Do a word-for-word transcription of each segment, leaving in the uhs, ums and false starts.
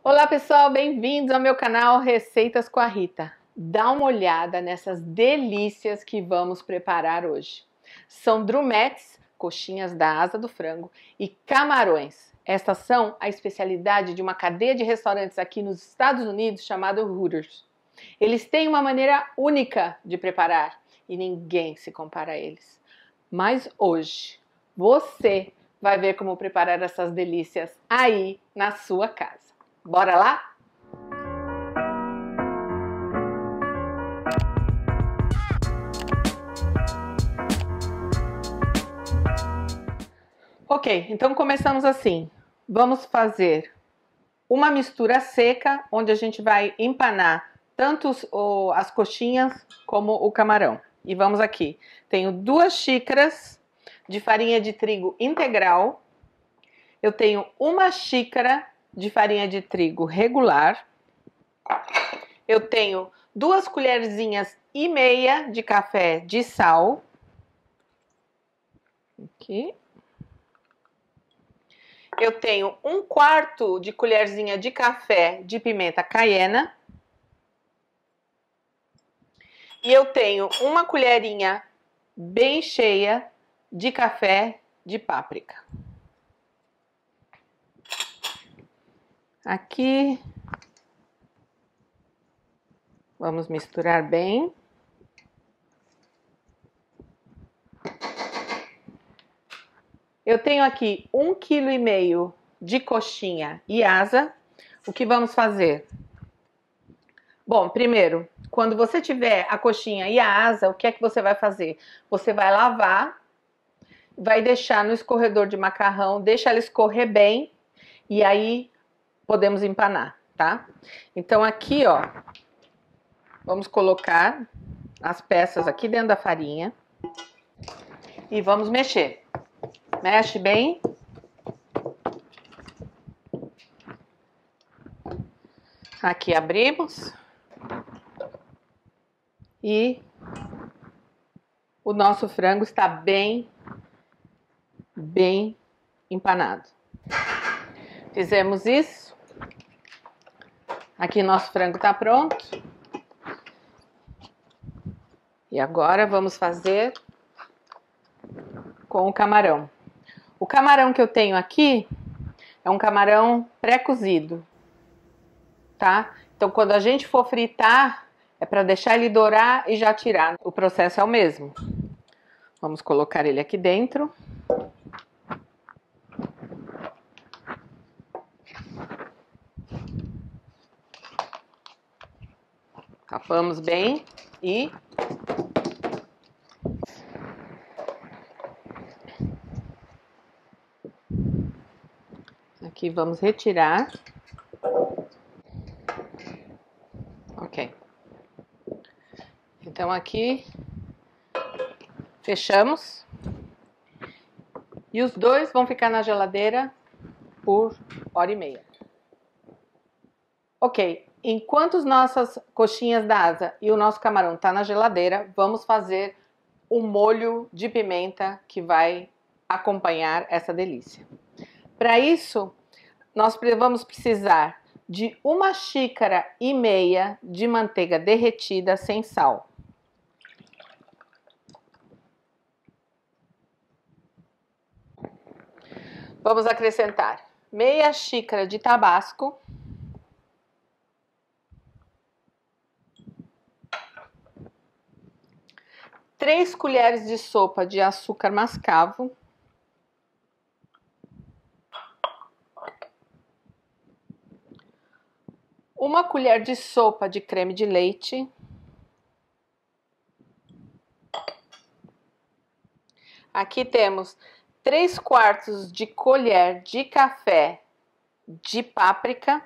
Olá pessoal, bem-vindos ao meu canal Receitas com a Rita. Dá uma olhada nessas delícias que vamos preparar hoje. São drumetes, coxinhas da asa do frango, e camarões. Estas são a especialidade de uma cadeia de restaurantes aqui nos Estados Unidos chamada Hooters. Eles têm uma maneira única de preparar e ninguém se compara a eles. Mas hoje você vai ver como preparar essas delícias aí na sua casa. Bora lá? Ok, então começamos assim. Vamos fazer uma mistura seca, onde a gente vai empanar tanto os, o, as coxinhas como o camarão. E vamos aqui. Tenho duas xícaras de farinha de trigo integral. Eu tenho uma xícara de farinha de trigo regular. Eu tenho duas colherzinhas e meia de café de sal. Aqui. Eu tenho um quarto de colherzinha de café de pimenta caiena. E eu tenho uma colherinha bem cheia de café de páprica. Aqui. Vamos misturar bem. Eu tenho aqui um quilo e meio de coxinha e asa. O que vamos fazer? Bom, primeiro, quando você tiver a coxinha e a asa, o que é que você vai fazer? Você vai lavar, vai deixar no escorredor de macarrão, deixa ela escorrer bem e aí podemos empanar, tá? Então aqui, ó, vamos colocar as peças aqui dentro da farinha e vamos mexer. Mexe bem. Aqui abrimos. E o nosso frango está bem, bem empanado. Fizemos isso. Aqui nosso frango está pronto. E agora vamos fazer com o camarão. O camarão que eu tenho aqui é um camarão pré-cozido, tá? Então, quando a gente for fritar, é para deixar ele dourar e já tirar. O processo é o mesmo. Vamos colocar ele aqui dentro. Tapamos bem e aqui vamos retirar. Ok. Então aqui fechamos. E os dois vão ficar na geladeira por hora e meia. Ok. Enquanto as nossas coxinhas da asa e o nosso camarão tá na geladeira, vamos fazer o molho de pimenta que vai acompanhar essa delícia. Para isso, nós vamos precisar de uma xícara e meia de manteiga derretida sem sal. Vamos acrescentar meia xícara de tabasco. Três colheres de sopa de açúcar mascavo. Uma colher de sopa de creme de leite. Aqui temos três quartos de colher de café de páprica.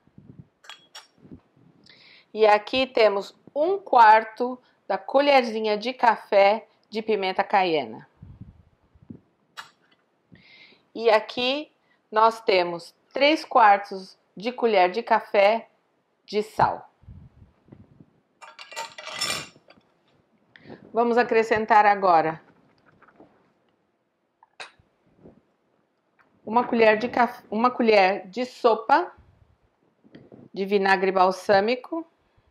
E aqui temos um quarto da colherzinha de café de pimenta caiena. E aqui nós temos três quartos de colher de café de sal. Vamos acrescentar agora uma colher de, café, uma colher de sopa de vinagre balsâmico.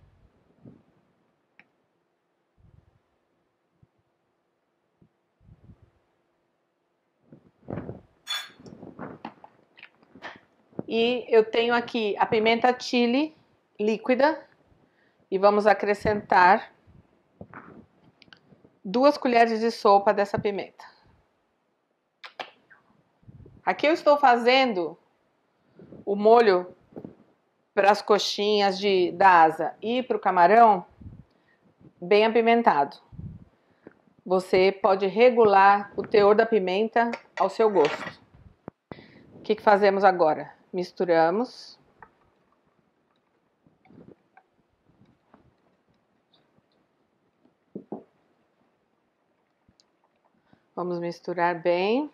E eu tenho aqui a pimenta chile líquida e vamos acrescentar duas colheres de sopa dessa pimenta. Aqui eu estou fazendo o molho para as coxinhas de, da asa e para o camarão bem apimentado. Você pode regular o teor da pimenta ao seu gosto. O que, que fazemos agora? Misturamos. Vamos misturar bem.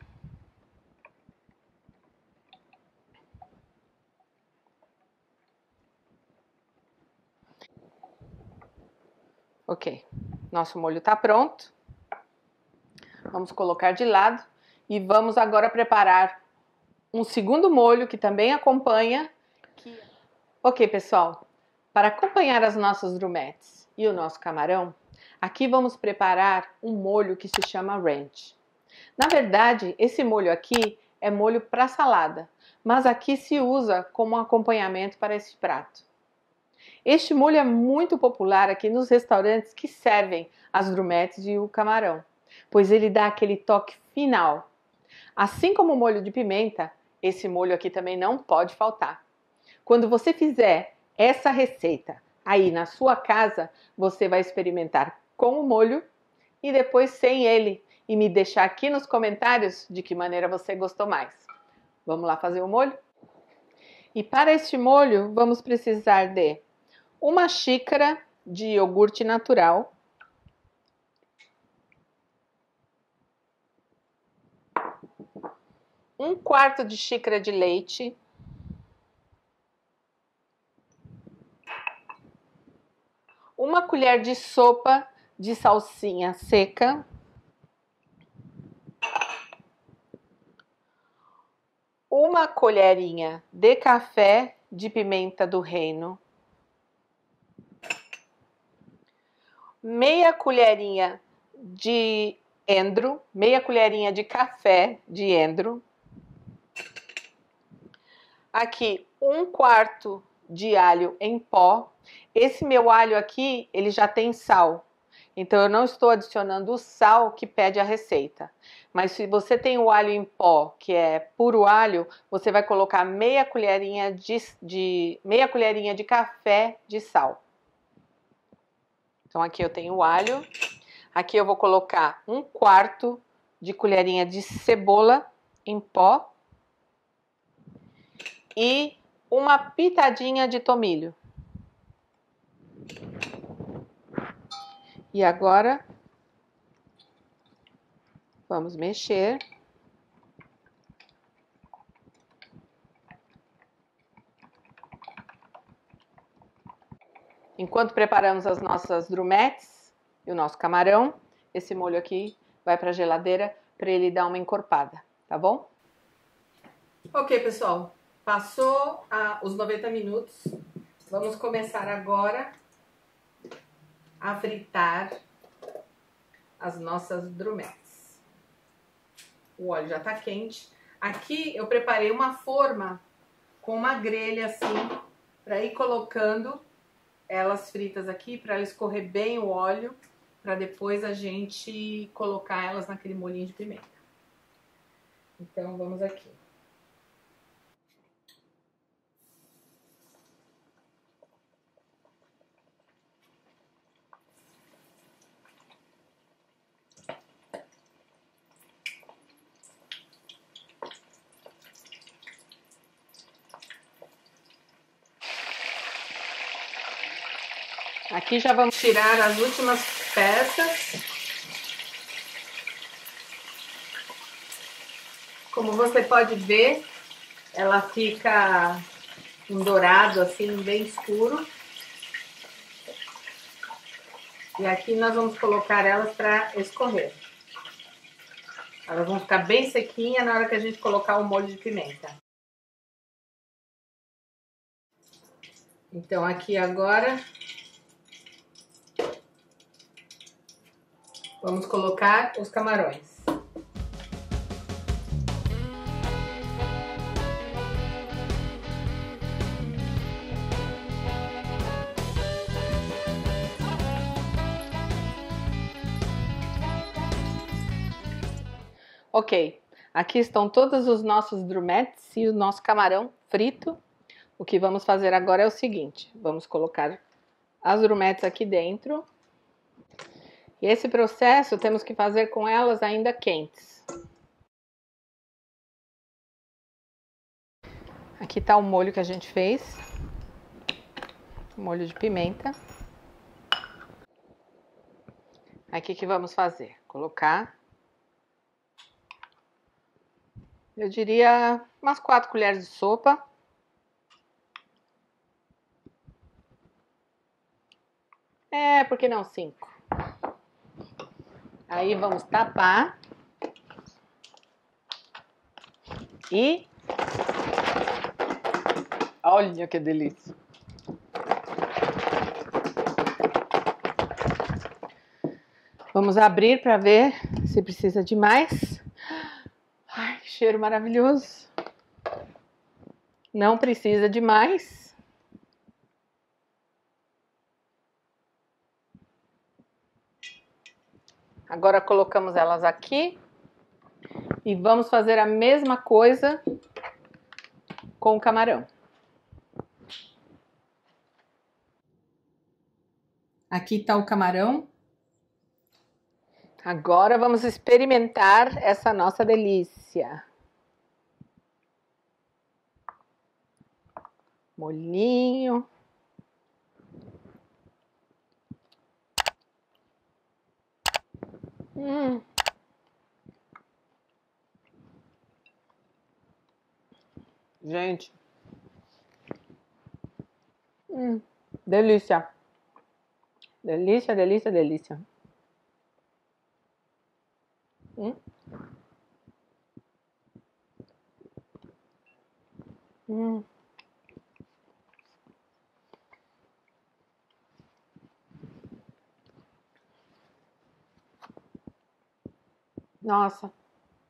Ok, nosso molho está pronto. Vamos colocar de lado e vamos agora preparar um segundo molho que também acompanha. Ok, pessoal, para acompanhar as nossas drumetes e o nosso camarão, aqui vamos preparar um molho que se chama ranch. Na verdade, esse molho aqui é molho para salada, mas aqui se usa como um acompanhamento para esse prato. Este molho é muito popular aqui nos restaurantes que servem as drumetes e o camarão, pois ele dá aquele toque final. Assim como o molho de pimenta, esse molho aqui também não pode faltar. Quando você fizer essa receita aí na sua casa, você vai experimentar com o molho e depois sem ele e me deixar aqui nos comentários de que maneira você gostou mais. Vamos lá fazer o molho? E para este molho vamos precisar de uma xícara de iogurte natural, um quarto de xícara de leite, uma colher de sopa de salsinha seca, uma colherinha de café de pimenta do reino, meia colherinha de endro, meia colherinha de café de endro, aqui um quarto de alho em pó. Esse meu alho aqui, ele já tem sal, então eu não estou adicionando o sal que pede a receita. Mas se você tem o alho em pó, que é puro alho, você vai colocar meia colherinha de, de, meia colherinha de café de sal. Então aqui eu tenho o alho, aqui eu vou colocar um quarto de colherinha de cebola em pó e uma pitadinha de tomilho. E agora vamos mexer. Enquanto preparamos as nossas drumetes e o nosso camarão, esse molho aqui vai para a geladeira para ele dar uma encorpada, tá bom? Ok, pessoal, passou ah, os noventa minutos. Vamos começar agora a fritar as nossas drumetes. O óleo já está quente. Aqui eu preparei uma forma com uma grelha assim, para ir colocando elas fritas aqui, para ela escorrer bem o óleo, para depois a gente colocar elas naquele molhinho de pimenta. Então vamos aqui. Aqui já vamos tirar as últimas peças. Como você pode ver, ela fica um dourado assim, bem escuro. E aqui nós vamos colocar elas para escorrer. Elas vão ficar bem sequinhas na hora que a gente colocar o molho de pimenta. Então aqui agora vamos colocar os camarões. Ok, aqui estão todos os nossos drumetes e o nosso camarão frito. O que vamos fazer agora é o seguinte, vamos colocar as drumetes aqui dentro. E esse processo temos que fazer com elas ainda quentes. Aqui está o molho que a gente fez, molho de pimenta. Aqui que vamos fazer? Colocar, eu diria, umas quatro colheres de sopa. É, por que não cinco? Aí vamos tapar. E... olha que delícia! Vamos abrir para ver se precisa de mais. Ai, que cheiro maravilhoso! Não precisa de mais. Agora colocamos elas aqui e vamos fazer a mesma coisa com o camarão. Aqui está o camarão. Agora vamos experimentar essa nossa delícia. Molhinho. Hum. Gente. Hum. Delícia. Delícia, delícia, delícia. Hum. Hum. Nossa.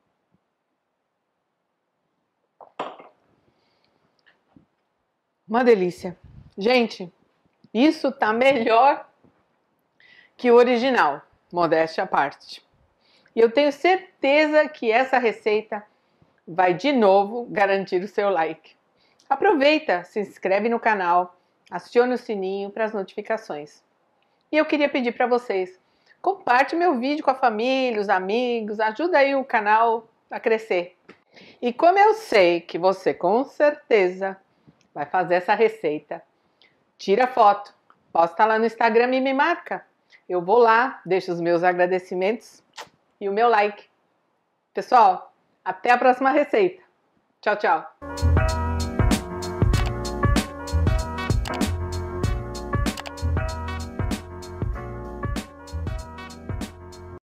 Uma delícia. Gente, isso tá melhor que o original, modéstia à parte. E eu tenho certeza que essa receita vai de novo garantir o seu like. Aproveita, se inscreve no canal, acione o sininho para as notificações. E eu queria pedir para vocês, compartilhe meu vídeo com a família, os amigos, ajuda aí o canal a crescer. E como eu sei que você com certeza vai fazer essa receita, tira foto, posta lá no Instagram e me marca. Eu vou lá, deixo os meus agradecimentos e o meu like. Pessoal, até a próxima receita. Tchau, tchau.